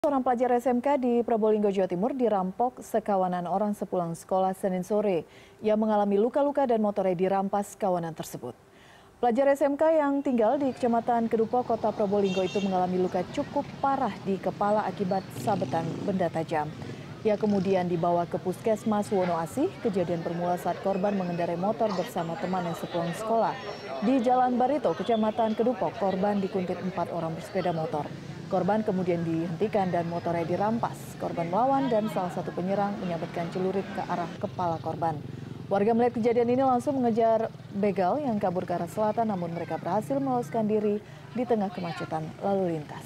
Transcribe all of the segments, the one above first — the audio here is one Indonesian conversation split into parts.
Seorang pelajar SMK di Probolinggo, Jawa Timur dirampok sekawanan orang sepulang sekolah Senin sore. Ia mengalami luka-luka dan motornya dirampas kawanan tersebut. Pelajar SMK yang tinggal di Kecamatan Kedupo, Kota Probolinggo itu mengalami luka cukup parah di kepala akibat sabetan benda tajam. Ia kemudian dibawa ke Puskesmas Wonoasih. Kejadian bermula saat korban mengendarai motor bersama teman yang sepulang sekolah. Di Jalan Barito, Kecamatan Kedupo, korban dikuntit 4 orang bersepeda motor. Korban kemudian dihentikan dan motornya dirampas. Korban melawan dan salah satu penyerang menyabetkan celurit ke arah kepala korban. Warga melihat kejadian ini langsung mengejar begal yang kabur ke arah selatan, namun mereka berhasil meloloskan diri di tengah kemacetan lalu lintas.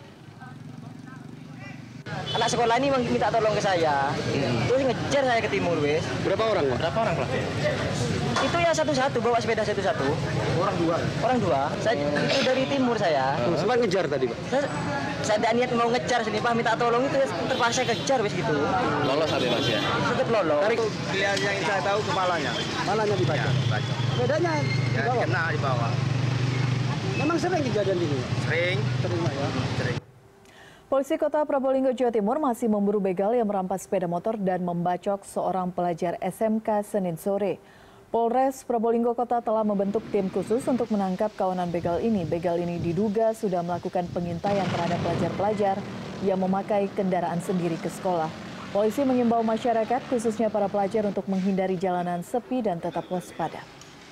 Anak sekolah ini minta tolong ke saya, terus ngejar saya ke timur, wes. Berapa orang, Pak? Berapa orang pelaku? Itu ya satu-satu, bawa sepeda satu-satu. Orang dua? Orang dua. Saya itu dari timur saya. Sempat ngejar tadi, Pak? Saya ada niat mau ngejar sini, Pak, minta tolong itu terpaksa kejar, wes gitu. Lolos tadi, Mas, ya? Tetap lolos. Yang saya tahu kepalanya. Kepalanya dibaca? Baca. Sepedanya Ya, dibawa? kena di bawah. Memang sering kejadian ini? Sering. Sering, Pak, ya? Sering. Polisi Kota Probolinggo, Jawa Timur masih memburu begal yang merampas sepeda motor dan membacok seorang pelajar SMK Senin sore. Polres Probolinggo Kota telah membentuk tim khusus untuk menangkap kawanan begal ini. Begal ini diduga sudah melakukan pengintaian terhadap pelajar-pelajar yang memakai kendaraan sendiri ke sekolah. Polisi mengimbau masyarakat, khususnya para pelajar, untuk menghindari jalanan sepi dan tetap waspada.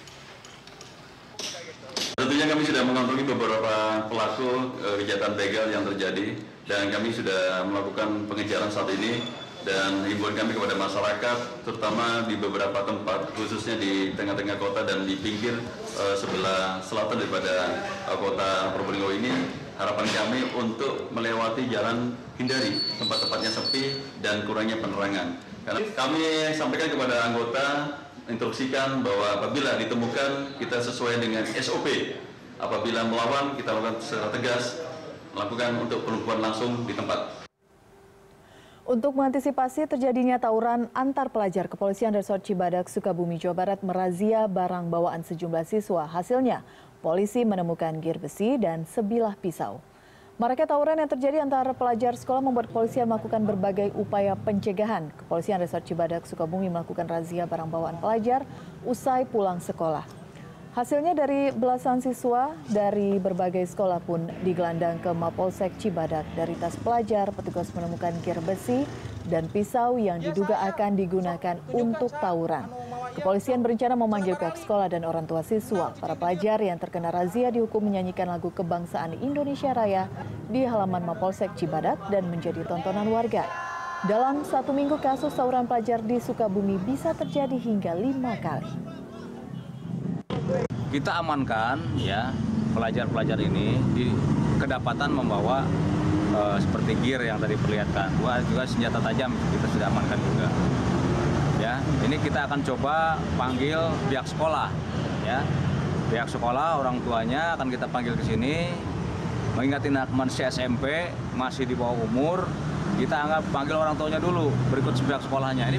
Tentunya kami sudah mengantongi beberapa pelaku kejahatan begal yang terjadi dan kami sudah melakukan pengejaran saat ini, dan himbauan kami kepada masyarakat terutama di beberapa tempat khususnya di tengah-tengah kota dan di pinggir sebelah selatan daripada kota Probolinggo ini, harapan kami untuk melewati jalan, hindari tempat-tempatnya sepi dan kurangnya penerangan. Karena kami sampaikan kepada anggota, instruksikan bahwa apabila ditemukan kita sesuai dengan SOP, apabila melawan kita lakukan secara tegas, melakukan untuk penumpuan langsung di tempat. Untuk mengantisipasi terjadinya tawuran antar pelajar, Kepolisian Resort Cibadak, Sukabumi, Jawa Barat merazia barang bawaan sejumlah siswa. Hasilnya, polisi menemukan gir besi dan sebilah pisau. Maraknya tawuran yang terjadi antar pelajar sekolah membuat kepolisian melakukan berbagai upaya pencegahan. Kepolisian Resort Cibadak, Sukabumi melakukan razia barang bawaan pelajar usai pulang sekolah. Hasilnya dari belasan siswa dari berbagai sekolah pun digelandang ke Mapolsek Cibadak. Dari tas pelajar, petugas menemukan gir besi dan pisau yang diduga akan digunakan untuk tawuran. Kepolisian berencana memanggil pihak sekolah dan orang tua siswa. Para pelajar yang terkena razia dihukum menyanyikan lagu kebangsaan Indonesia Raya di halaman Mapolsek Cibadak dan menjadi tontonan warga. Dalam satu minggu, kasus tawuran pelajar di Sukabumi bisa terjadi hingga 5 kali. Kita amankan ya pelajar-pelajar ini kedapatan membawa seperti gear yang tadi perlihatkan. Juga senjata tajam kita sudah amankan juga. Ya, ini kita akan coba panggil pihak sekolah. Ya, pihak sekolah, orang tuanya akan kita panggil ke sini. Mengingat ini masih SMP, masih di bawah umur, kita anggap panggil orang tuanya dulu, berikut pihak sekolahnya. Ini